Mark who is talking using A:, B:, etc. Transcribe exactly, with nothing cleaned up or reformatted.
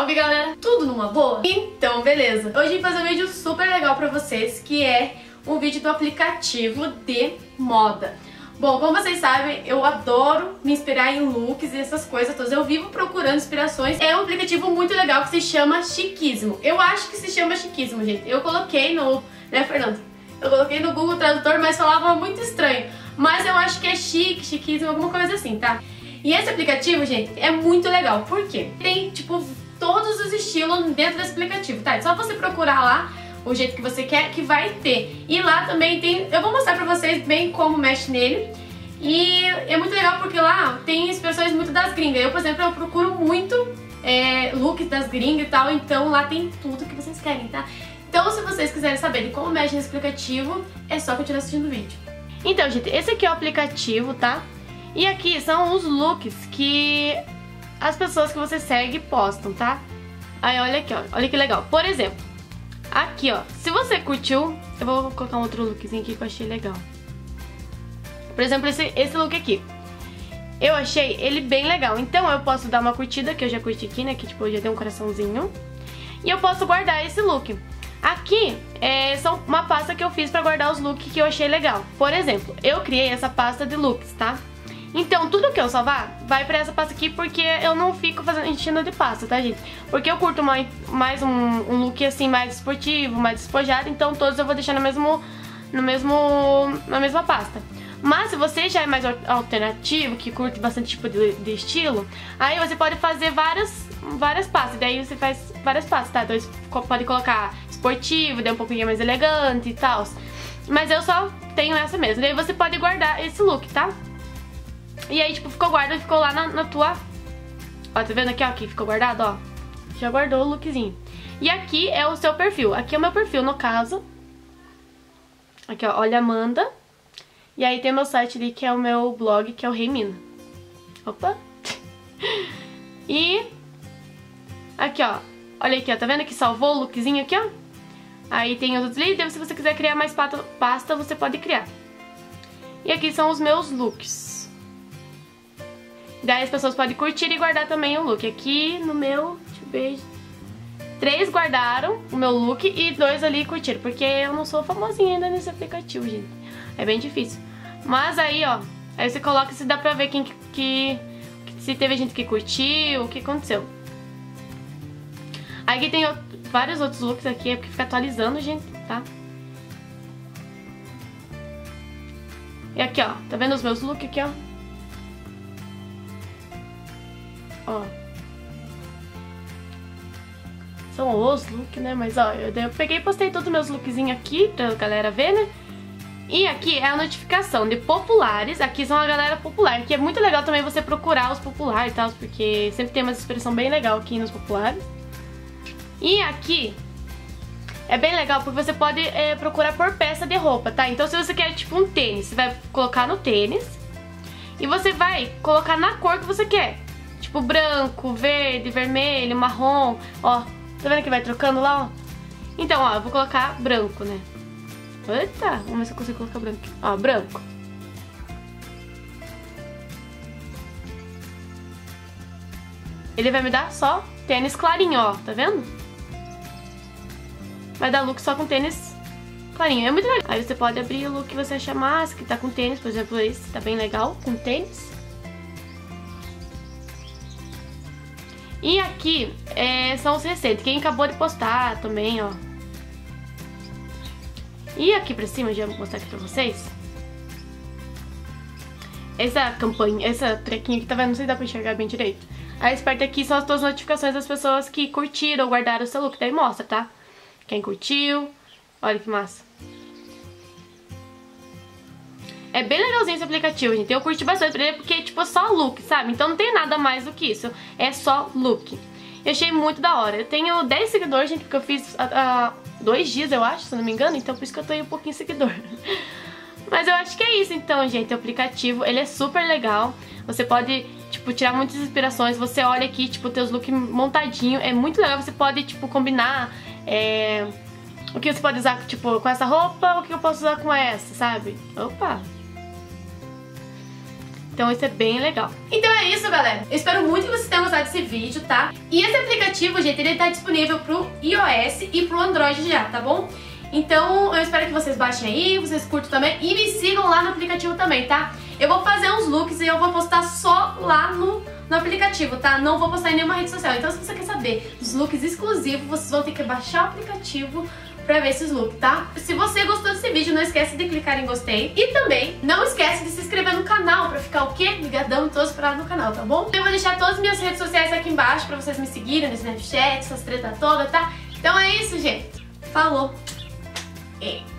A: Salve galera, tudo numa boa? Então beleza, hoje eu vim fazer um vídeo super legal pra vocês, que é um vídeo do aplicativo de moda. Bom, como vocês sabem, eu adoro me inspirar em looks e essas coisas todas. Eu vivo procurando inspirações. É um aplicativo muito legal que se chama Chiquismo. Eu acho que se chama Chiquismo, gente. Eu coloquei no... né, Fernando? Eu coloquei no Google Tradutor, mas falava muito estranho. Mas eu acho que é chique, chiquismo, alguma coisa assim, tá? E esse aplicativo, gente, é muito legal. Por quê? Tem, tipo, todos os estilos dentro desse aplicativo, tá? É só você procurar lá o jeito que você quer, que vai ter. E lá também tem... Eu vou mostrar pra vocês bem como mexe nele. E é muito legal porque lá tem inspirações muito das gringas. Eu, por exemplo, eu procuro muito é, looks das gringas e tal. Então lá tem tudo que vocês querem, tá? Então se vocês quiserem saber de como mexe nesse aplicativo, é só continuar assistindo o vídeo. Então, gente, esse aqui é o aplicativo, tá? E aqui são os looks que as pessoas que você segue postam, tá? Aí olha aqui, ó, olha que legal. Por exemplo, aqui, ó, se você curtiu, eu vou colocar um outro lookzinho aqui que eu achei legal. Por exemplo, esse, esse look aqui. Eu achei ele bem legal. Então eu posso dar uma curtida, que eu já curti aqui, né? Que tipo, eu já dei um coraçãozinho. E eu posso guardar esse look. Aqui é são uma pasta que eu fiz pra guardar os looks que eu achei legal. Por exemplo, eu criei essa pasta de looks, tá? Então tudo que eu salvar vai pra essa pasta aqui, porque eu não fico fazendo enchendo de pasta, tá, gente? Porque eu curto mais, mais um, um look assim, mais esportivo, mais despojado. Então todos eu vou deixar no mesmo, no mesmo, na mesma pasta. Mas se você já é mais alternativo, que curte bastante tipo de, de estilo, aí você pode fazer várias, várias pastas. Daí você faz várias pastas, tá? Então você pode colocar esportivo, daí um pouquinho mais elegante e tal. Mas eu só tenho essa mesmo. Daí você pode guardar esse look, tá? E aí, tipo, ficou guardado, ficou lá na, na tua... Ó, tá vendo aqui, ó, aqui ficou guardado, ó. Já guardou o lookzinho. E aqui é o seu perfil. Aqui é o meu perfil, no caso. Aqui, ó, olha Amanda. E aí tem meu site ali, que é o meu blog, que é o Rei Mina. Opa! E... aqui, ó. Olha aqui, ó. Tá vendo que salvou o lookzinho aqui, ó? Aí tem os outros ali. Se você quiser criar mais pasta, você pode criar. E aqui são os meus looks. Daí as pessoas podem curtir e guardar também o look. Aqui no meu... deixa eu ver... três guardaram o meu look e dois ali curtiram. Porque eu não sou famosinha ainda nesse aplicativo, gente. É bem difícil. Mas aí, ó, aí você coloca e se dá pra ver quem que, que, se teve gente que curtiu, o que aconteceu. Aqui tem vários outros looks aqui, é porque fica atualizando, gente, tá? E aqui, ó, tá vendo os meus looks aqui, ó? Ó. São os looks, né? Mas, ó, eu, eu peguei e postei todos os meus lookzinhos aqui pra galera ver, né? E aqui é a notificação de populares. Aqui são a galera popular, que é muito legal também você procurar os populares e tal, porque sempre tem uma expressão bem legal aqui nos populares. E aqui é bem legal porque você pode é, procurar por peça de roupa, tá? Então se você quer tipo um tênis, você vai colocar no tênis e você vai colocar na cor que você quer. Tipo branco, verde, vermelho, marrom. Ó, tá vendo que vai trocando lá, ó? Então, ó, eu vou colocar branco, né? Eita, vamos ver se eu consigo colocar branco. Ó, branco. Ele vai me dar só tênis clarinho, ó, tá vendo? Vai dar look só com tênis clarinho, é muito legal. Aí você pode abrir o look que você achar massa, que tá com tênis, por exemplo esse, tá bem legal, com tênis. E aqui é, são os recentes, quem acabou de postar também, ó. E aqui pra cima, já vou mostrar aqui pra vocês. Essa campanha, essa trequinha aqui, tá vendo? Não sei se dá pra enxergar bem direito. Aí esse parte aqui são as tuas notificações das pessoas que curtiram ou guardaram o seu look. Daí mostra, tá? Quem curtiu. Olha que massa. É bem legalzinho esse aplicativo, gente. Eu curti bastante porque, tipo, é só look, sabe? Então não tem nada mais do que isso. É só look. Eu achei muito da hora. Eu tenho dez seguidores, gente, porque eu fiz há dois dias, eu acho, se não me engano. Então por isso que eu tô aí um pouquinho seguidor. Mas eu acho que é isso, então, gente. O aplicativo, ele é super legal. Você pode, tipo, tirar muitas inspirações. Você olha aqui, tipo, teus looks montadinho. É muito legal. Você pode, tipo, combinar é... o que você pode usar, tipo, com essa roupa. O que eu posso usar com essa, sabe? Opa! Então isso é bem legal. Então é isso, galera. Eu espero muito que vocês tenham gostado desse vídeo, tá? E esse aplicativo, gente, ele tá disponível pro iOS e pro Android já, tá bom? Então eu espero que vocês baixem aí, vocês curtam também e me sigam lá no aplicativo também, tá? Eu vou fazer uns looks e eu vou postar só lá no, no aplicativo, tá? Não vou postar em nenhuma rede social. Então se você quer saber dos looks exclusivos, vocês vão ter que baixar o aplicativo pra ver esses looks, tá? Se você gostou desse vídeo, não esquece de clicar em gostei. E também não esquece de se inscrever no canal pra ficar o quê? Ligadão e todos parados no canal, tá bom? Eu vou deixar todas as minhas redes sociais aqui embaixo pra vocês me seguirem no Snapchat, essas tretas todas, tá? Então é isso, gente. Falou! É.